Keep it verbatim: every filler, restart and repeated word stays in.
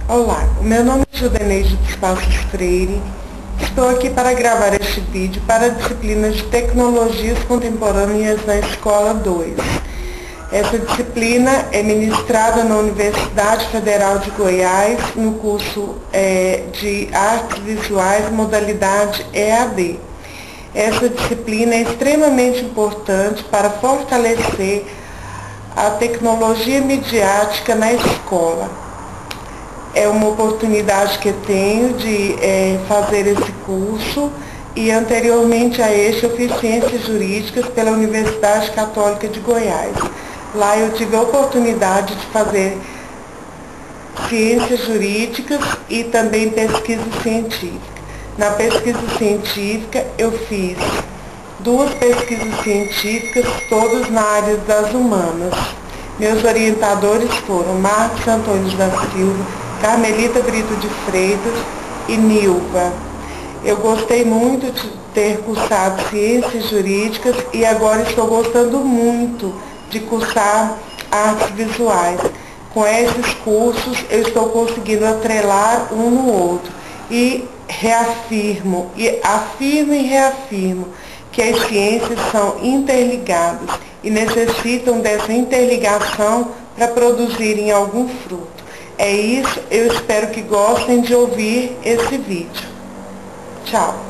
Olá, o meu nome é Judeneide dos Passos Freire. Estou aqui para gravar este vídeo para a disciplina de Tecnologias Contemporâneas na Escola dois. Essa disciplina é ministrada na Universidade Federal de Goiás, no curso é, de Artes Visuais, modalidade E A D. Essa disciplina é extremamente importante para fortalecer a tecnologia midiática na escola. É uma oportunidade que eu tenho de é, fazer esse curso e anteriormente a este eu fiz Ciências Jurídicas pela Universidade Católica de Goiás. Lá eu tive a oportunidade de fazer Ciências Jurídicas e também pesquisa científica. Na pesquisa científica eu fiz duas pesquisas científicas, todas na área das humanas. Meus orientadores foram Marcos Antônio da Silva, Carmelita Brito de Freitas e Nilva. Eu gostei muito de ter cursado Ciências Jurídicas e agora estou gostando muito de cursar Artes Visuais. Com esses cursos eu estou conseguindo atrelar um no outro e reafirmo, e afirmo e reafirmo que as ciências são interligadas e necessitam dessa interligação para produzirem algum fruto. É isso, eu espero que gostem de ouvir esse vídeo. Tchau!